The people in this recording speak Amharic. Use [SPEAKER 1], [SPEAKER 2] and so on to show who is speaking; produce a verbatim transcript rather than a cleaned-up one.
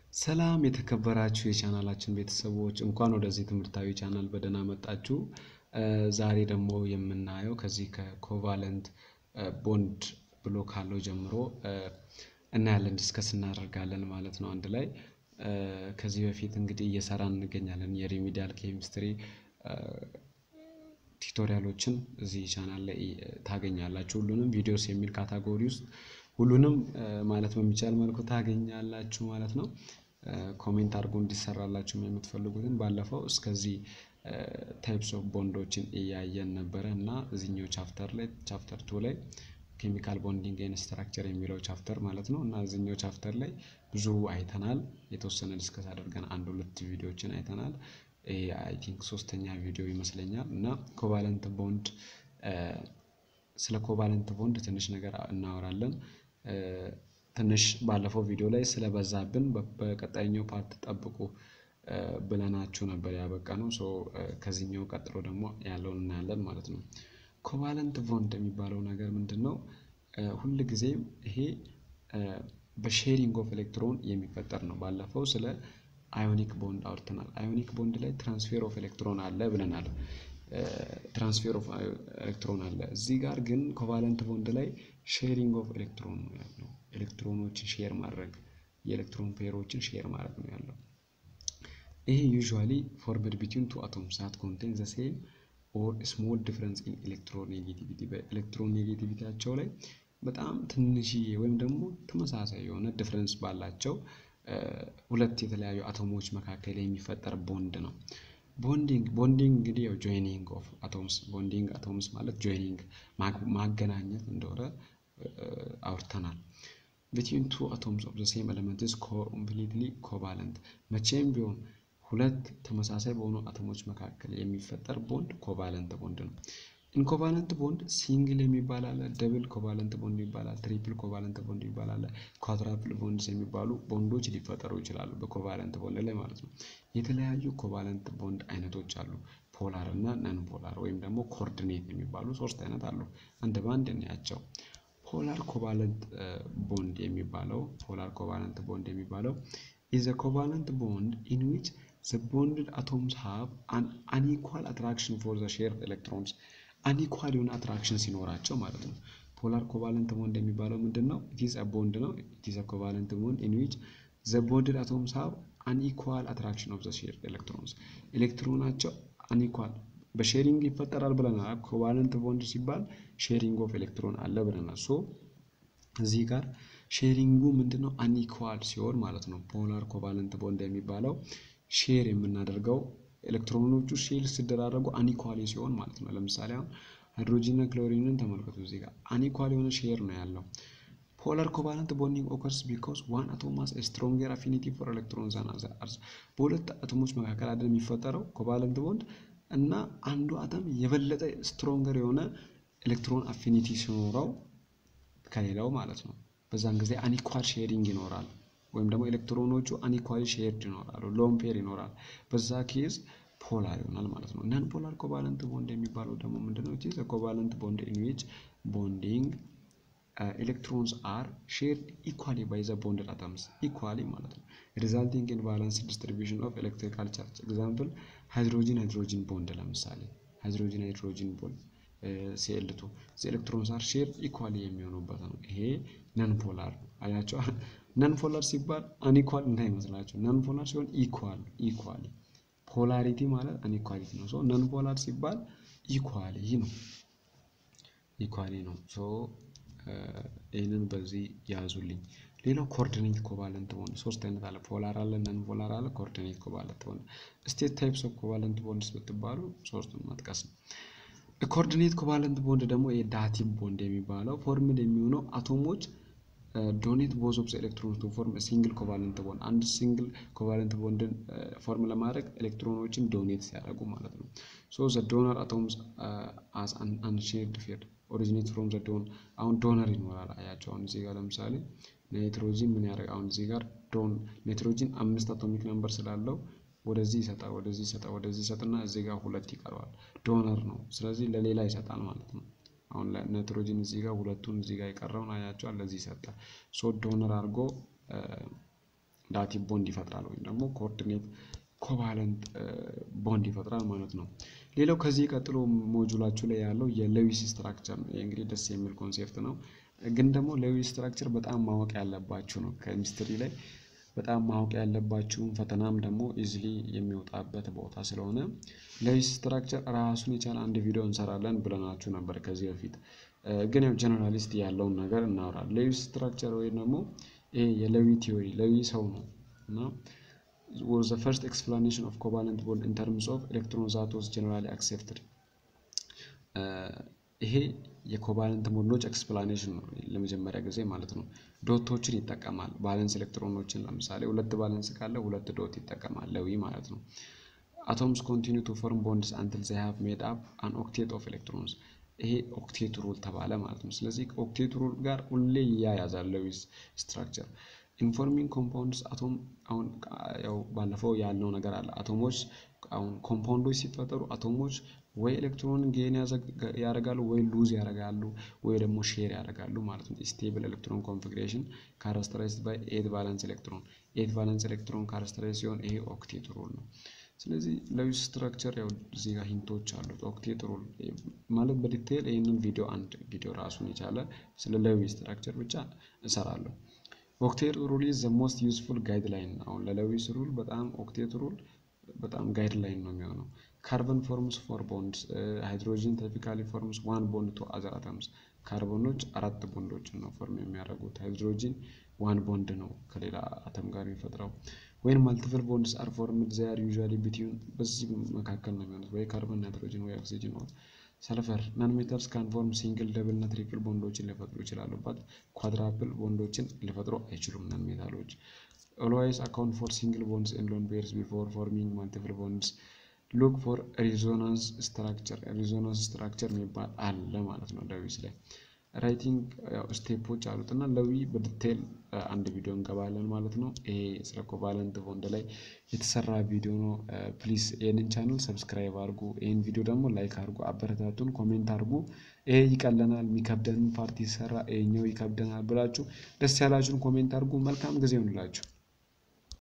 [SPEAKER 1] ሰላም የተከበራችሁ የቻናላችን ቤተሰቦች እንኳን ወደዚህ ትምህርታዊ ቻናል በደህና መጣችሁ። ዛሬ ደግሞ የምናየው ከዚህ ከኮቫለንት ቦንድ ብሎ ካለው ጀምሮ እናያለን ዲስከስ እናደርጋለን ማለት ነው አንድ ላይ። ከዚህ በፊት እንግዲህ እየሰራን እንገኛለን የሪሚዲያል ኬሚስትሪ ቱቶሪያሎችን እዚህ ቻናል ላይ ታገኛላችሁ። ሁሉንም ቪዲዮስ የሚል ካታጎሪ ውስጥ ሁሉንም ማለት በሚቻል መልኩ ታገኛላችሁ ማለት ነው። ኮሜንት አድርጉ እንዲሰራላችሁ የምትፈልጉትን። ባለፈው እስከዚህ ታይፕስ ኦፍ ቦንዶችን እያየን ነበር እና እዚህኛው ቻፕተር ላይ ቻፕተር two ላይ ኬሚካል ቦንዲንግ ኤንድ ስትራክቸር የሚለው ቻፕተር ማለት ነው እና እዚህኛው ቻፕተር ላይ ብዙ አይተናል። የተወሰነ ዲስከስ አድርገን አንድ ሁለት ቪዲዮችን አይተናል። አይ ቲንክ ሶስተኛ ቪዲዮ ይመስለኛል እና ኮቫለንት ቦንድ ስለ ኮቫለንት ቦንድ ትንሽ ነገር እናወራለን። ትንሽ ባለፈው ቪዲዮ ላይ ስለበዛብን በቀጣይኛው ፓርት ጠብቁ ብለናችሁ ነበር ያበቃነው። ሶ ከዚህኛው ቀጥሎ ደግሞ ያለውን እናያለን ማለት ነው። ኮቫለንት ቦንድ የሚባለው ነገር ምንድነው? ሁሉ ጊዜ ይሄ በሼሪንግ ኦፍ ኤሌክትሮን የሚፈጠር ነው። ባለፈው ስለ አዮኒክ ቦንድ አውርተናል። አዮኒክ ቦንድ ላይ ትራንስፈር ኦፍ ኤሌክትሮን አለ ብለናል። ትራንስፈር ኦፍ ኤሌክትሮን አለ። እዚህ ጋር ግን ኮቫለንት ቦንድ ላይ ሼሪንግ ኦፍ ኤሌክትሮን ነው ያለው። ኤሌክትሮኖችን ሼር ማድረግ የኤሌክትሮን ፔሮችን ሼር ማድረግ ነው ያለው። ይሄ ዩዥዋሊ ፎርምድ ቢትዊን ቱ አቶምስ that contain the same or small difference in electronegativity በኤሌክትሮኔጌቲቪቲያቸው ላይ በጣም ትንሽዬ ወይም ደግሞ ተመሳሳይ የሆነ ዲፈረንስ ባላቸው ሁለት የተለያዩ አቶሞች መካከል የሚፈጠር ቦንድ ነው። ቦንዲንግ ቦንዲንግ እንግዲህ ያው ጆይኒንግ ኦፍ አቶምስ ቦንዲንግ አቶምስ ማለት ጆይኒንግ ማገናኘት እንደሆነ አውርተናል። between two atoms of the same element is completely covalent መቼም ቢሆን ሁለት ተመሳሳይ በሆኑ አቶሞች መካከል የሚፈጠር ቦንድ ኮቫለንት ቦንድ ነው። ኢን ኮቫለንት ቦንድ ሲንግል የሚባል አለ፣ ደብል ኮቫለንት ቦንድ ይባላል፣ ትሪፕል ኮቫለንት ቦንድ ይባላል፣ ኳድራፕል ቦንድስ የሚባሉ ቦንዶች ሊፈጠሩ ይችላሉ በኮቫለንት ቦንድ ላይ ማለት ነው። የተለያዩ ኮቫለንት ቦንድ አይነቶች አሉ። ፖላር እና ነን ፖላር ወይም ደግሞ ኮኦርዲኔት የሚባሉ ሶስት አይነት አሉ። አንድ ባንድ እናያቸው። ፖላር ኮቫለንት ቦንድ የሚባለው ፖላር ኮቫለንት ቦንድ የሚባለው is a covalent bond in which the bonded atoms have an unequal attraction for the shared electrons unequal የሆነ attraction ሲኖራቸው ማለት ነው። ፖላር ኮቫለንት ቦንድ የሚባለው ምንድነው? it is a bond ነው it is a covalent bond in which the bonded atoms have unequal attraction of the shared electrons ኤሌክትሮናቸው unequal በሼሪንግ ይፈጠራል ብለናል። ኮቫለንት ቦንድ ሲባል ሼሪንግ ኦፍ ኤሌክትሮን አለ ብለናል። ሶ እዚህ ጋር ሼሪንጉ ምንድነው? አንኢኳል ሲሆን ማለት ነው። ፖላር ኮቫለንት ቦንድ የሚባለው ሼር የምናደርገው ኤሌክትሮኖቹ ሼር ሲደራረጉ አንኢኳሊ ሲሆን ማለት ነው። ለምሳሌ አሁን ሃይድሮጂን እና ክሎሪንን ተመልከቱ። እዚህ ጋር አንኢኳል የሆነ ሼር ነው ያለው። ፖላር ኮቫለንት ቦንዲንግ occurs because one atom has a stronger affinity for electrons than others በሁለት አቶሞች መካከል አይደል የሚፈጠረው ኮቫለንት ቦንድ እና አንዱ አተም የበለጠ ስትሮንገር የሆነ ኤሌክትሮን አፊኒቲ ሲኖረው ከሌላው ማለት ነው። በዛን ጊዜ አንኢኳል ሼሪንግ ይኖራል ወይም ደግሞ ኤሌክትሮኖቹ አንኢኳሊ ሼርድ ይኖራሉ፣ ሎን ፔር ይኖራል። በዛ ኬዝ ፖላር ይሆናል ማለት ነው። ነን ፖላር ኮቫለንት ቦንድ የሚባለው ደግሞ ምንድነው? it is a covalent bond in which bonding uh, electrons are shared equally by the bonded atoms equally ማለት ነው, resulting in balanced distribution of electrical charge. example hydrogen hydrogen bond ለምሳሌ hydrogen hydrogen bond C L two the electrons are shared equally የሚሆኑበት ነው። ይሄ ነን ፖላር አያቸው። ነን ፖላር ሲባል አንኢኳል እንዳይመስላችሁ። ነን ፖላር ሲሆን ኢኳል ኢኳሊ ፖላሪቲ ማለት አንኢኳሊቲ ነው። ሶ ነን ፖላር ሲባል ኢኳሊ ነው ኢኳሊ ነው። ሶ ይሄንን በዚህ ያዙልኝ። ሌላው ኮኦርዲኔት ኮቫለንት ቦንድ ሶስት አይነት አለ። ፖላር አለ፣ ነን ፖላር አለ፣ ኮኦርዲኔት ኮቫለንት ቦንድ። ስቴት ታይፕስ ኦፍ ኮቫለንት ቦንድስ ብትባሉ ሶስቱን መጥቀስ ነው። ኮኦርዲኔት ኮቫለንት ቦንድ ደግሞ የዳቲቭ ቦንድ የሚባለው ፎርምድ የሚሆነው አቶሞች ዶኔት ቦዝ ኦፍ ኤሌክትሮንስ ቱ ፎርም ሲንግል ኮቫለንት ቦንድ አንድ ሲንግል ኮቫለንት ቦንድን ፎርም ለማድረግ ኤሌክትሮኖችን ዶኔት ሲያደርጉ ማለት ነው። ሶ ዘ ዶነር አቶምስ አስ አን አንሼርድ ፌድ ኦሪጂኔት ፍሮም ዘ ዶን አሁን ዶነር ይኖራል። አያቸው አሁን እዚህ ጋር ለምሳሌ ናይትሮጂን ምን ያደርግ አሁን እዚህ ጋር ዶን ናይትሮጂን አምስት አቶሚክ ነምበር ስላለው ወደዚህ ይሰጣል ወደዚህ ይሰጣል ወደዚህ ይሰጥና እዚህ ጋር ሁለት ይቀርባል። ዶነር ነው። ስለዚህ ለሌላ ይሰጣል ማለት ነው። አሁን ናይትሮጂን እዚህ ጋር ሁለቱን እዚህ ጋር ይቀርራውን አያቸው ለዚህ ይሰጣል። ሶ ዶነር አድርጎ ዳቲቭ ቦንድ ይፈጥራል ወይም ደግሞ ኮኦርዲኔት ኮቫለንት ቦንድ ይፈጥራል ማለት ነው። ሌላው ከዚህ ቀጥሎ ሞጁላችሁ ላይ ያለው የሌዊስ ስትራክቸር ነው። እንግዲህ ደስ የሚል ኮንሴፕት ነው፣ ግን ደግሞ ሌዊስ ስትራክቸር በጣም ማወቅ ያለባችሁ ነው። ኬሚስትሪ ላይ በጣም ማወቅ ያለባችሁ ፈተናም ደግሞ ኢዚሊ የሚወጣበት ቦታ ስለሆነ ሌዊስ ስትራክቸር ራሱን የቻለ አንድ ቪዲዮ እንሰራለን ብለናችሁ ነበር ከዚህ በፊት። ግን ያው ጀነራሊስት ያለውን ነገር እናወራለን። ሌዊስ ስትራክቸር ወይ ደግሞ ይሄ የሌዊ ቲዮሪ ሌዊ ሰው ነው እና was the first explanation of covalent bond in terms of electron that was generally accepted. ይሄ የኮቫለንት ቦንዶች ኤክስፕላኔሽን ነው ለመጀመሪያ ጊዜ ማለት ነው። ዶቶችን ይጠቀማል። ቫለንስ ኤሌክትሮኖችን ለምሳሌ ሁለት ቫለንስ ካለ ሁለት ዶት ይጠቀማል ሌዊ ማለት ነው። atoms continue to form bonds until they have made up an octet of electrons. ይሄ ኦክቴት ሩል ተባለ ማለት ነው። ስለዚህ ኦክቴት ሩል ጋር ሁሌ ያያዛል ሌዊስ ስትራክቸር። ኢንፎርሚንግ ኮምፓውንድስ አቶም አሁን ያው ባለፈው ያለው ነገር አለ። አቶሞች አሁን ኮምፓውንዶች ሲፈጠሩ አቶሞች ወይ ኤሌክትሮን ጌን ያደርጋሉ ወይ ሉዝ ያደርጋሉ ወይ ደግሞ ሼር ያደርጋሉ ማለት ነው። ስቴብል ኤሌክትሮን ኮንፊግሬሽን ካራክተራይዝድ ባይ ኤት ቫለንስ ኤሌክትሮን ኤት ቫለንስ ኤሌክትሮን ካራክተራይዝ ሲሆን ይሄ ኦክቴት ሩል ነው። ስለዚህ ሌዊስ ስትራክቸር ያው እዚህ ጋር ሂንቶች አሉት። ኦክቴት ሩል ማለት በዲቴል ይሄንን ቪዲዮ አንድ ቪዲዮ ራሱን የቻለ ስለ ሌዊስ ስትራክቸር ብቻ እሰራለሁ። ኦክቴት ሩል is the most useful guideline። አሁን ለሌዊስ ሩል በጣም ኦክቴት ሩል በጣም ጋይድላይን ነው የሚሆነው። ካርቦን ፎርምስ ፎር ቦንድስ ሃይድሮጅን ቲፒካሊ ፎርምስ ዋን ቦንድ ቱ አዘር አተምስ። ካርቦኖች አራት ቦንዶችን ነው ፎርም የሚያደርጉት። ሃይድሮጅን ዋን ቦንድ ነው ከሌላ አተም ጋር የሚፈጥረው። when multiple bonds are formed they are usually between በዚህ መካከል ነው የሚሆኑት ወይ ካርቦን ናይትሮጅን ወይ ኦክሲጅን ወይ ሰልፈር። non metals can form single double እና triple ቦንዶችን ሊፈጥሩ ይችላሉ but quadruple ቦንዶችን ሊፈጥሩ አይችሉም non metals። always account for single bonds and lone pairs before forming multiple bonds. look for resonance structure resonance structure የሚባል አለ ማለት ነው ሌዊስ ላይ። ራይቲንግ ያው ስቴፖች አሉትና ሌዊ በዲቴል አንድ ቪዲዮ እንገባለን ማለት ነው። ይሄ ስለ ኮቫለንት ቦንድ ላይ የተሰራ ቪዲዮ ነው። ፕሊዝ ይሄንን ቻናል ሰብስክራይብ አድርጉ። ይሄን ቪዲዮ ደግሞ ላይክ አድርጉ፣ አበረታቱን፣ ኮሜንት አድርጉ። ይሄ ይቀለናል የሚከብደን ፓርቲ ሰራ ይሄኛው ይከብደናል ብላችሁ ደስ ያላችሁን ኮሜንት አድርጉ። መልካም ጊዜ ይሁንላችሁ።